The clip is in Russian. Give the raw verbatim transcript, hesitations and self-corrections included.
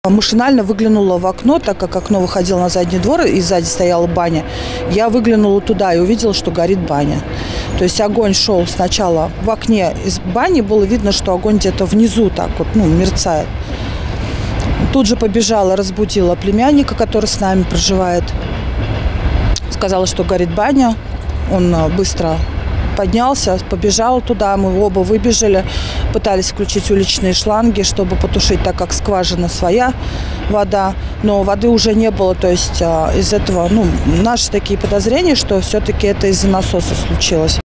Машинально выглянула в окно, так как окно выходило на задний двор и сзади стояла баня. Я выглянула туда и увидела, что горит баня. То есть огонь шел сначала в окне из бани, было видно, что огонь где-то внизу так вот, ну, мерцает. Тут же побежала, разбудила племянника, который с нами проживает. Сказала, что горит баня. Он быстро поднялся, побежал туда, мы оба выбежали, пытались включить уличные шланги, чтобы потушить, так как скважина своя вода, но воды уже не было, то есть из этого, ну, наши такие подозрения, что все-таки это из-за насоса случилось.